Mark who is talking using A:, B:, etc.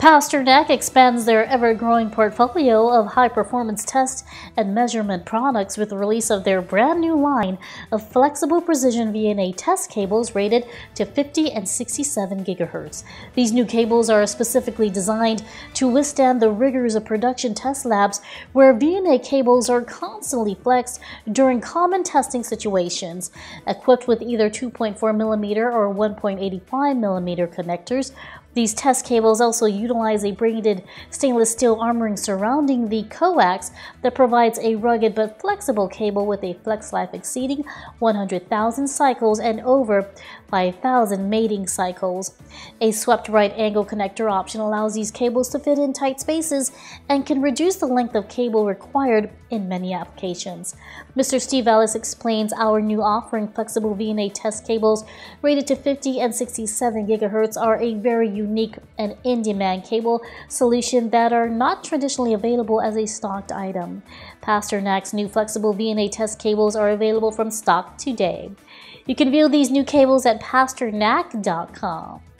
A: Pasternack expands their ever-growing portfolio of high-performance test and measurement products with the release of their brand new line of flexible precision VNA test cables rated to 50 and 67 GHz. These new cables are specifically designed to withstand the rigors of production test labs where VNA cables are constantly flexed during common testing situations. Equipped with either 2.4mm or 1.85mm connectors, these test cables also utilize a braided stainless steel armoring surrounding the coax that provides a rugged but flexible cable with a flex life exceeding 100,000 cycles and over 5,000 mating cycles. A swept right angle connector option allows these cables to fit in tight spaces and can reduce the length of cable required in many applications. Mr. Steve Ellis explains our new offering flexible VNA test cables rated to 50 and 67 GHz are a very unique and in-demand cable solution that are not traditionally available as a stocked item. Pasternack's new flexible VNA test cables are available from stock today. You can view these new cables at pasternack.com.